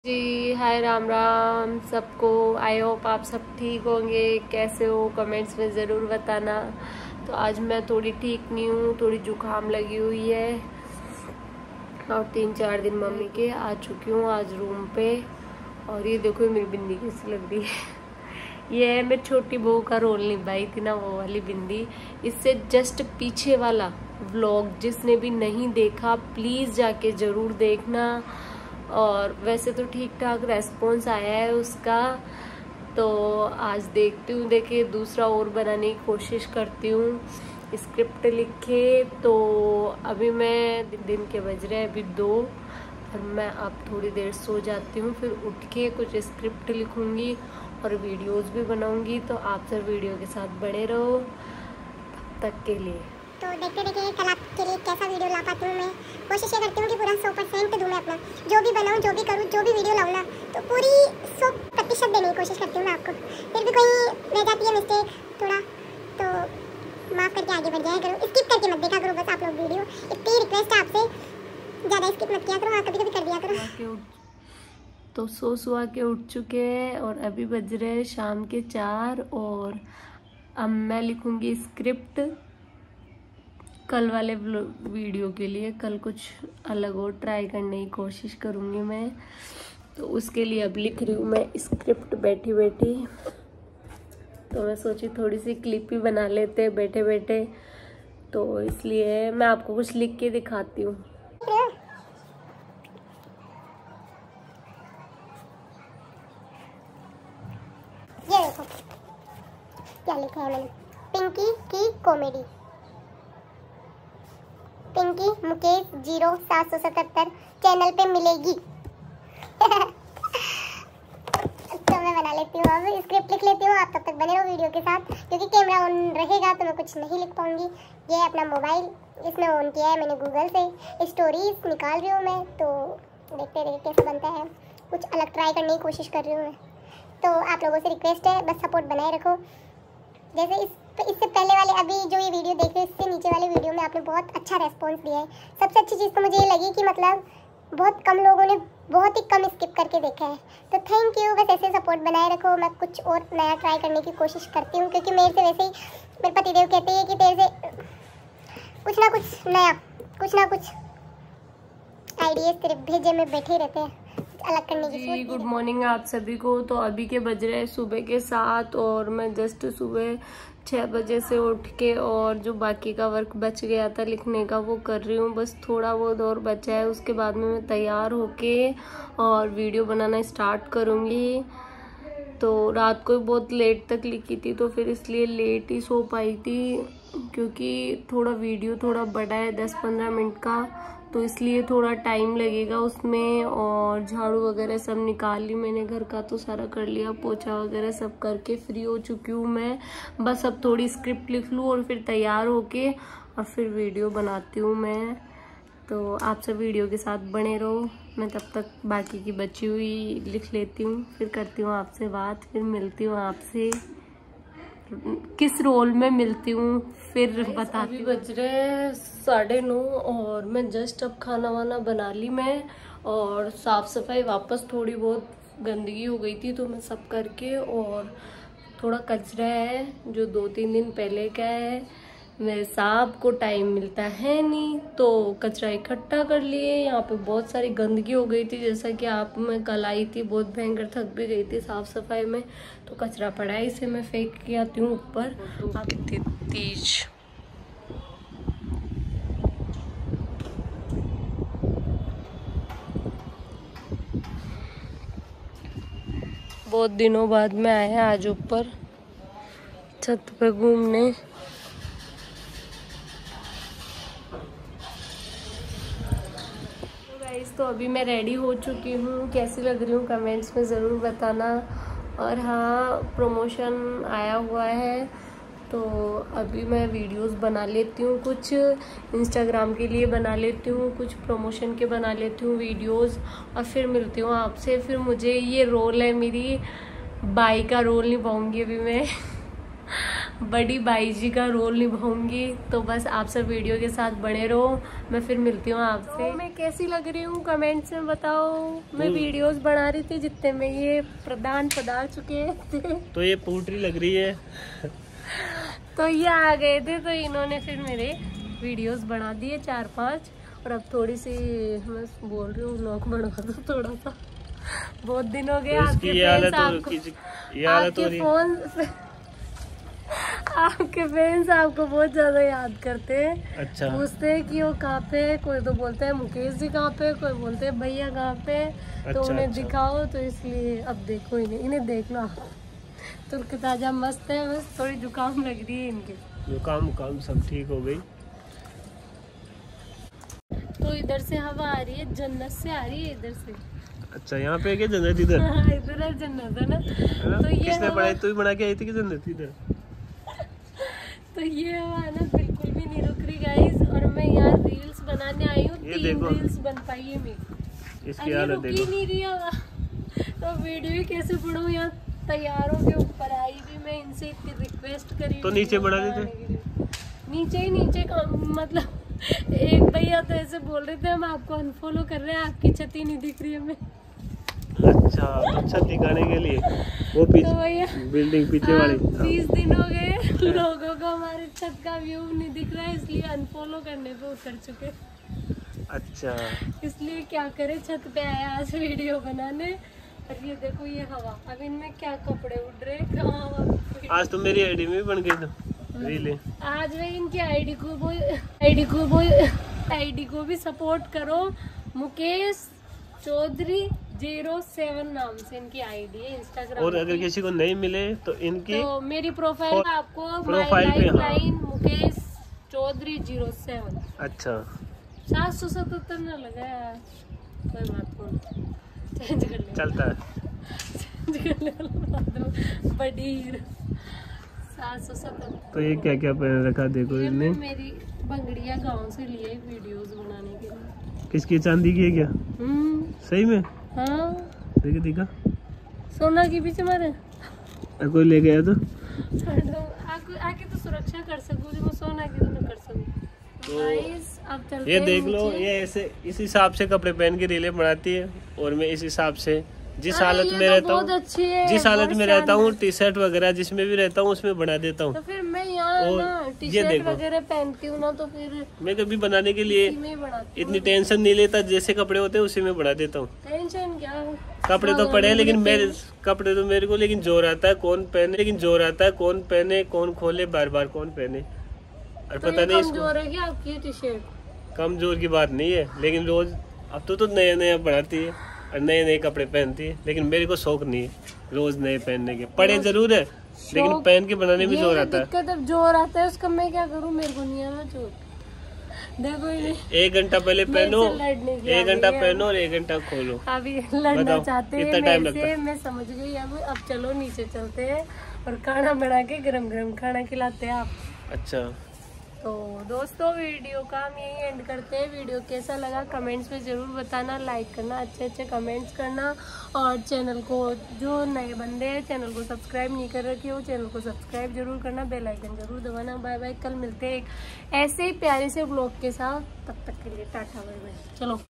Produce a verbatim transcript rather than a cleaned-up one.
जी हाय राम राम सबको। I hope आप सब ठीक होंगे। कैसे हो कमेंट्स में ज़रूर बताना। तो आज मैं थोड़ी ठीक नहीं हूँ, थोड़ी जुकाम लगी हुई है और तीन चार दिन मम्मी के आ चुकी हूँ आज रूम पे। और ये देखो मेरी बिंदी कैसी लग रही है। ये है मैं छोटी बहू का रोल निभाई थी ना, वो वाली बिंदी। इससे जस्ट पीछे वाला व्लॉग जिसने भी नहीं देखा प्लीज़ जाके ज़रूर देखना। और वैसे तो ठीक ठाक रेस्पॉन्स आया है उसका, तो आज देखती हूँ। देखिए दूसरा और बनाने की कोशिश करती हूँ स्क्रिप्ट लिखे। तो अभी मैं दिन के बज रहे हैं अभी दो, और मैं अब थोड़ी देर सो जाती हूँ, फिर उठ के कुछ स्क्रिप्ट लिखूँगी और वीडियोस भी बनाऊँगी। तो आप सब वीडियो के साथ बने रहो तब तक के लिए। तो देखते देखते कल आपके लिए कैसा वीडियो ला पाती हूँ। मैं कोशिश ये करती हूँ कि पूरा सौ परसेंट दूँ मैं अपना, जो भी बनाऊँ, जो भी करूँ, जो भी वीडियो लाऊँ ना, तो पूरी सौ प्रतिशत देने की कोशिश करती हूँ मैं आपको। फिर भी कहीं रह जाती है मिस्टेक थोड़ा, तो माफ़ करके आगे बढ़ जाया करो। स्किप करके मत देखा करो बस आप लोग वीडियो, इतनी रिक्वेस्ट है आपसे, ज़्यादा स्किप मत किया करो। हाँ, कभी कभी कर दिया करो। तो सो सुआ के उठ चुके हैं और अभी बज रहे हैं शाम के चार, और अब मैं लिखूँगी स्क्रिप्ट कल वाले वीडियो के लिए। कल कुछ अलग और ट्राई करने की कोशिश करूँगी मैं, तो उसके लिए अब लिख रही हूँ मैं स्क्रिप्ट बैठी बैठी। तो मैं सोची थोड़ी सी क्लिप ही बना लेते बैठे बैठे, तो इसलिए मैं आपको कुछ लिख के दिखाती हूँ। ये देखो क्या लिखा है मैंने, पिंकी की कॉमेडी। पिंकी मुकेश जीरो सात सौ सतहत्तर चैनल पे मिलेगी। तो मैं बना लेती हूँ, अब स्क्रिप्ट लिख लेती हूँ। आप तब तक बने रहो वीडियो के साथ, क्योंकि कैमरा ऑन रहेगा तो मैं कुछ नहीं लिख पाऊंगी। ये है अपना मोबाइल, इसमें ऑन किया है मैंने गूगल से, स्टोरीज निकाल रही हूँ मैं। तो देखते देखते कैसे बनता है, कुछ अलग ट्राई करने की कोशिश कर रही हूँ मैं। तो आप लोगों से रिक्वेस्ट है बस सपोर्ट बनाए रखो। जैसे इस तो इससे पहले वाले अभी जो ये वीडियो देख रहे हो, इससे नीचे वाले वीडियो में आपने बहुत अच्छा रेस्पॉन्स दिया है। सबसे अच्छी चीज़ तो मुझे ये लगी कि मतलब बहुत कम लोगों ने बहुत ही कम स्किप करके देखा है। तो थैंक यू, बस ऐसे सपोर्ट बनाए रखो। मैं कुछ और नया ट्राई करने की कोशिश करती हूँ, क्योंकि मेरे से वैसे ही मेरे पतिदेव कहते हैं कि तेरे से कुछ ना कुछ नया, कुछ ना कुछ आइडियाज तेरे भेजे में बैठे रहते हैं अलग करने की सोच। गुड मॉर्निंग आप सभी को। तो अभी के बज रहे हैं सुबह के सात, और मैं जस्ट सुबह छः बजे से उठ के और जो बाकी का वर्क बच गया था लिखने का वो कर रही हूँ। बस थोड़ा बहुत और बचा है, उसके बाद में मैं तैयार होके और वीडियो बनाना स्टार्ट करूँगी। तो रात को बहुत लेट तक लिखी थी, तो फिर इसलिए लेट ही सो पाई थी, क्योंकि थोड़ा वीडियो थोड़ा बड़ा है दस पंद्रह मिनट का, तो इसलिए थोड़ा टाइम लगेगा उसमें। और झाड़ू वगैरह सब निकाल ली मैंने, घर का तो सारा कर लिया, पोछा वगैरह सब करके फ्री हो चुकी हूँ मैं। बस अब थोड़ी स्क्रिप्ट लिख लूँ और फिर तैयार होके और फिर वीडियो बनाती हूँ मैं। तो आप सब वीडियो के साथ बने रहो, मैं तब तक बाकी की बची हुई लिख लेती हूँ, फिर करती हूँ आपसे बात, फिर मिलती हूँ आपसे, किस रोल में मिलती हूँ फिर बताती हूँ। बज रहे हैं साढ़े नौ और मैं जस्ट अब खाना वाना बना ली मैं, और साफ सफाई वापस थोड़ी बहुत गंदगी हो गई थी तो मैं सब करके, और थोड़ा कचरा है जो दो तीन दिन पहले का है। मेरे साहब को टाइम मिलता है नहीं, तो कचरा इकट्ठा कर लिए। यहाँ पे बहुत सारी गंदगी हो गई थी, जैसा कि आप मैं कल आई थी, बहुत भयंकर थक भी गई थी साफ सफाई में। तो कचरा पड़ा है, इसे मैं फेंक के आती हूँ ऊपर। आप कितनी तेज बहुत दिनों बाद में आए हैं आज ऊपर छत पे घूमने। तो अभी मैं रेडी हो चुकी हूँ, कैसी लग रही हूँ कमेंट्स में ज़रूर बताना। और हाँ, प्रमोशन आया हुआ है, तो अभी मैं वीडियोस बना लेती हूँ, कुछ इंस्टाग्राम के लिए बना लेती हूँ, कुछ प्रमोशन के बना लेती हूँ वीडियोस, और फिर मिलती हूँ आपसे। फिर मुझे ये रोल है, मेरी बाई का रोल निभाऊंगी अभी मैं। बड़ी बाई जी का रोल निभाऊंगी। तो बस आप सब वीडियो के साथ बने रहो, मैं फिर मिलती हूँ आपसे। तो मैं कैसी लग रही हूँ कमेंट्स में बताओ। मैं वीडियोस बना रही थी जितने में ये प्रदान पधार चुके थे। तो ये पोट्री लग रही है। तो ये आ गए थे तो इन्होंने फिर मेरे वीडियोस बना दिए चार पांच। और अब थोड़ी सी मैं बोल रही हूँ व्लॉग बनवा दो थोड़ा सा, बहुत दिन हो गए। आपके फैंस आपको आपके फोन आपके फैंस आपको बहुत ज्यादा याद करते हैं। अच्छा। पूछते हैं कि वो कहाँ पे, कोई तो बोलते हैं मुकेश जी कहाँ पे, कोई बोलते हैं भैया कहाँ पे। अच्छा, तो उन्हें अच्छा। दिखाओ, तो इसलिए अब देखो इन्हें इन्हें देख लो। तुर्क ताजा मस्त है, बस थोड़ी जुकाम लग रही है इनके। जुकाम जुकाम सब ठीक हो गई। तो इधर से हवा आ रही है, जन्नत से आ रही है इधर से। अच्छा, यहाँ पे क्या जन्नत इधर? हाँ, इधर है जन्नत है ना। तो ये किसने बनाई? तू ही बना के आई थी कि जन्नत इधर? तो ये हवा ना बिल्कुल भी नहीं रुक रही गाइस। और मैं यहाँ रील्स बनाने आई हूँ, तीन रील्स बन पाई है मेरी। इसकी हालत देखो। नहीं रही हवा तो वीडियो कैसे पढ़ूँ? यहाँ तैयारों के ऊपर आई भी मैं, इनसे इतनी रिक्वेस्ट करी। तो नीचे बना देते। नीचे ही नीचे का मतलब एक भैया तो ऐसे बोल रहे थे हम आपको अनफॉलो कर रहे हैं, आपकी छत ही नहीं दिख रही हमें। अच्छा, अच्छा दिखाने के लिए वो पीछे तो बिल्डिंग पीछे वाली। बीस दिन हो गए लोगों को हमारे छत का व्यू नहीं दिख रहा है, इसलिए अनफॉलो करने पे उतर चुके। अच्छा, इसलिए क्या करे, छत पे आया आज वीडियो बनाने। और ये देखो ये हवा, अब इनमें क्या कपड़े उड़ रहे हैं। आज तो मेरी आईडी में भी बन गई तो रीलें। आज वे इनकी आईडी को वो आईडी को वो आईडी को भी सपोर्ट करो। मुकेश चौधरी जीरो सेवन नाम से इनकी आईडी है इंस्टाग्राम। और अगर किसी को नहीं मिले तो इनकी तो मेरी प्रोफाइल आपको प्रोफाइल पे line Mukesh Chaudhary zero seven. अच्छा, सात सौ सतहत्तर न लगा यार, कोई बात नहीं, चेंज कर ले, चलता है चेंज कर ले बड़ी सात सौ सत्तर। तो ये क्या क्या पहन रखा देखो इसने। मेरी बंगड़िया गांव से लिए वीडियोस बनाने के लिए। किसकी? चांदी की है क्या? सही में? हाँ, देखा देखा सोना की पीछे मारे कोई ले गया तो आके, आके तो सुरक्षा कर सकूँ, मैं सोना की तो नहीं कर सकूँ। तो गाइस अब चलते ये देख लो, ये ऐसे इस हिसाब से कपड़े पहन के रीलें बनाती है। और मैं इस हिसाब से जिस हालत में रहता हूँ, जिस हालत में रहता हूँ, टी शर्ट वगैरह जिसमें भी रहता हूँ उसमें बना देता हूँ। तो फिर मैं यहाँ टी शर्ट वगैरह पहनती हूँ ना, तो फिर मैं कभी बनाने के लिए इतनी टेंशन नहीं लेता, जैसे कपड़े होते हैं उसी में बना देता हूँ। टेंशन क्या, कपड़े तो पड़े हैं लेकिन मेरे कपड़े तो मेरे को लेकिन जोर आता है कौन पहने, लेकिन जोर आता है कौन पहने, कौन खोले, बार बार कौन पहने। और पता नहीं कमजोर है क्या आपकी टी शर्ट? कमजोर की बात नहीं है, लेकिन रोज अब तो तो नया नया बनाती है और नए नए कपड़े पहनती है, लेकिन मेरे को शौक नहीं है रोज नए पहनने के। पड़े जरूर है लेकिन पहन के बनाने में जोर आता है। दिक्कत अब जोर आता है उसका, मैं क्या करूँ, मेरे को नहीं आना जोर। देखो एक घंटा पहले पहनो, एक घंटा पहनो और एक घंटा खोलो। अभी लड़ना चाहते हैं मेरे से, मैं समझ गई। अब अब चलो नीचे चलते हैं और खाना बना के गरम गरम खाना खिलाते हैं आप। अच्छा, तो दोस्तों वीडियो का हम यही एंड करते हैं। वीडियो कैसा लगा कमेंट्स में ज़रूर बताना, लाइक करना, अच्छे अच्छे कमेंट्स करना। और चैनल को, जो नए बंदे हैं चैनल को सब्सक्राइब नहीं कर रखे हो, चैनल को सब्सक्राइब जरूर करना, बेल आइकन जरूर दबाना। बाय बाय, कल मिलते हैं एक ऐसे ही प्यारे से ब्लॉग के साथ, तब तक के लिए टाटा बाय बाय। चलो।